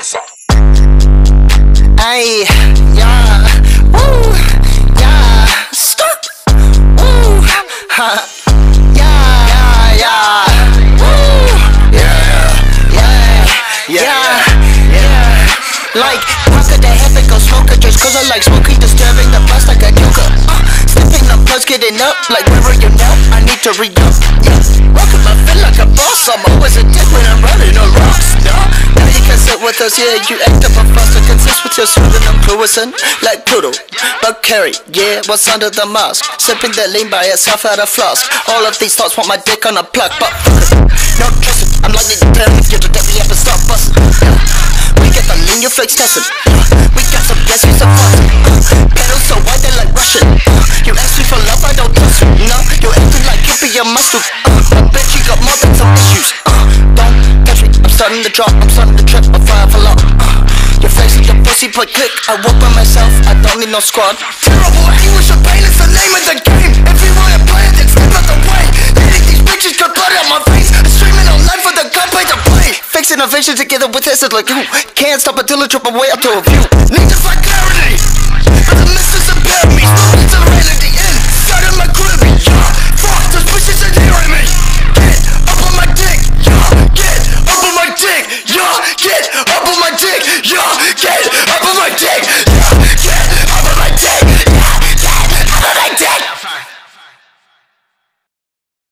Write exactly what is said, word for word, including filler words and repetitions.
Ay, yeah, woo, yeah, stop, woo, ha, yeah, yeah, yeah, woo, yeah, yeah, yeah, yeah. Like, how could the heaven go smoker just cause I like smoking, disturbing the bus like a joker. Uh, slipping the plus, getting up, like where are you now? I need to re-up, yeah. Welcome, I feel like a boss, I'm always a dick when I'm running a rocks, nah. Now you can sit with us, yeah, you act up a fuss, consist with your suit and I'm clueless like Pluto. But Carrie, yeah, what's under the mask? Sipping that lean by itself out of flask. All of these thoughts want my dick on a plug, but fuck it, no trusting. I'm likely to tell you to that we ever stop busting. We got the lean, you flex testing. We got some yes, you some fussing. Pedals so wide they're like Russian. You ask me for love, I don't trust you. No, you acting like hippie, you must do. I bet you got more than some issues. Don't touch me, I'm starting to drop, I'm starting to trip, I'm fire for long. You're flexing your pussy, but click, I work by myself, I don't need no squad. Terrible anguish of pain is the name of the game. Everywhere I play it, then step out the way. Hitting these bitches got blood on my face. I'm streaming on life for the gunplay to play. Fixing a vision together with this, it's like you can't stop until I trip away up to a view. Need to find clarity, but the missus impair me. Slowly to the rain at the end, starting my crib, yeah. Fuck, those bitches are hearing me. Get up on my dick, yeah. Get up on my dick, yeah. Get up on my dick, yeah. Get